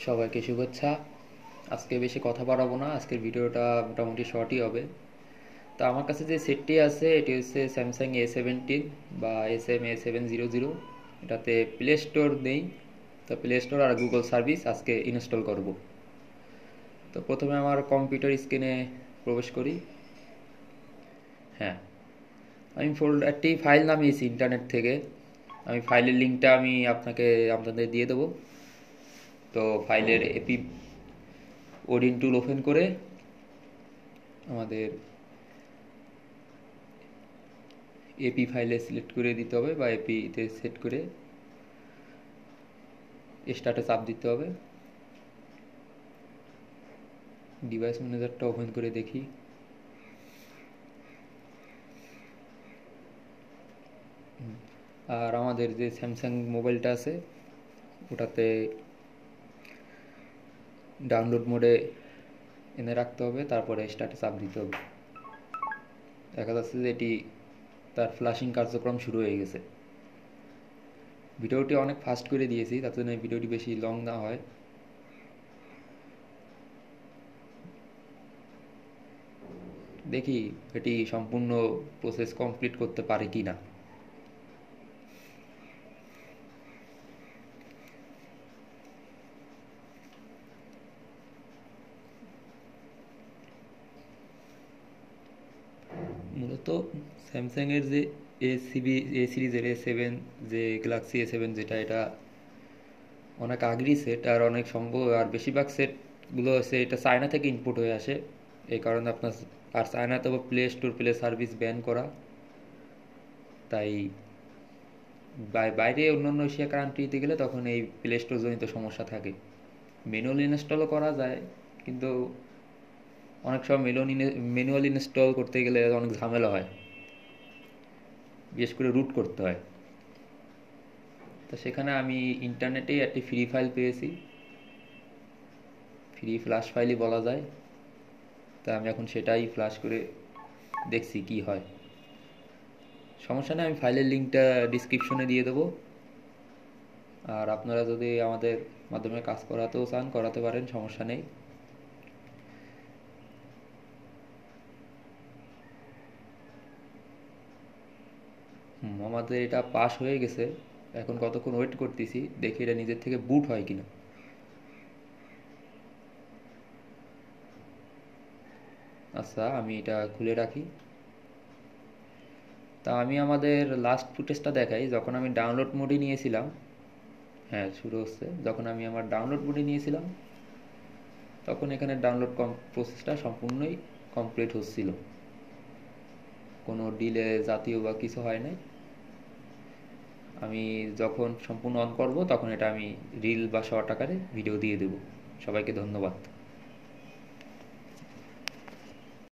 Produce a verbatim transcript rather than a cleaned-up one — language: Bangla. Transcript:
সবাইকে শুভেচ্ছা। আজকে বেশি কথা বাড়াবো না, আজকের ভিডিওটা মোটামুটি শর্টই হবে। তা আমার কাছে যে সেটটি আছে এটি হচ্ছে স্যামসাং এ সেভেন্টিন বা S M A seven zero zero. এটাতে প্লে স্টোর নেই, তো প্লে স্টোর আর গুগল সার্ভিস আজকে ইনস্টল করব। তো প্রথমে আমার কম্পিউটার স্ক্রিনে প্রবেশ করি। হ্যাঁ, আমি ফোল্ডারটি ফাইল নামিয়েছি ইন্টারনেট থেকে। আমি ফাইলের লিঙ্কটা আমি আপনাকে আপনাদের দিয়ে দেবো। তো ফাইলের এপি ওডিন টুল ওপেন করে আমাদের এপি ফাইলে সিলেক্ট করে দিতে হবে বা এপিতে সেট করে স্টার্টে চাপ দিতে হবে। ডিভাইস ম্যানেজারটা ওপেন করে দেখি। আর আমাদের যে স্যামসাং মোবাইলটা আছে ওটাতে ডাউনলোড মোডে এনে রাখতে হবে, তারপরে স্টার্টে চাপ দিতে হবে। দেখা যাচ্ছে যে এটি তার ফ্লাশিং কার্যক্রম শুরু হয়ে গেছে। ভিডিওটি অনেক ফাস্ট করে দিয়েছি তার জন্য ভিডিওটি বেশি লং না হয়। দেখি এটি সম্পূর্ণ প্রসেস কমপ্লিট করতে পারে কি না। মূলত স্যামসাংয়ের যে এ সিবি এ সিরিজের এ সেভেন, যে গ্যালাক্সি এ সেভেন যেটা, এটা অনেক আগেরই সেট। আর অনেক সম্ভব আর বেশিরভাগ সেটগুলো হচ্ছে এটা চায়না থেকে ইনপুট হয়ে আসে। এই কারণে আপনার আর চায়নাতে play store play service ban করা, তাই বাইরে অন্যান্য এশিয়া কান্ট্রিতে গেলে তখন এই প্লে স্টোর জনিত সমস্যা থাকে। ম্যানুয়াল ইনস্টলও করা যায়, কিন্তু অনেক সময় ম্যানুয়াল ম্যানুয়াল ইনস্টল করতে গেলে অনেক ঝামেলা হয়, বিশেষ করে রুট করতে হয়। তো সেখানে আমি ইন্টারনেটেই একটি ফ্রি ফাইল পেয়েছি, ফ্রি ফ্ল্যাশ ফাইলই বলা যায়। তা আমি এখন সেটাই ফ্ল্যাশ করে দেখছি কি হয়। সমস্যা নেই, আমি ফাইলের লিঙ্কটা ডিসক্রিপশনে দিয়ে দেবো। আর আপনারা যদি আমাদের মাধ্যমে কাজ করাতেও চান করাতে পারেন, সমস্যা নেই। হুম, আমাদের এটা পাস হয়ে গেছে। এখন কতক্ষণ ওয়েট করতেছি, দেখি এটা নিজের থেকে বুট হয় কিনা। আচ্ছা, আমি এটা খুলে রাখি। তা আমি আমাদের লাস্ট ফুটেজটা দেখাই, যখন আমি ডাউনলোড মোডে নিয়েছিলাম। হ্যাঁ, শুরু হচ্ছে। যখন আমি আমার ডাউনলোড মোডে নিয়েছিলাম তখন এখানে ডাউনলোড কম প্রসেসটা সম্পূর্ণই কমপ্লিট হচ্ছিল, কোনো ডিলে জাতীয় বা কিছু হয় নাই। আমি যখন সম্পূর্ণ অন করব তখন এটা আমি রিল বা শর্ট আকারে ভিডিও দিয়ে দেব। সবাইকে ধন্যবাদ।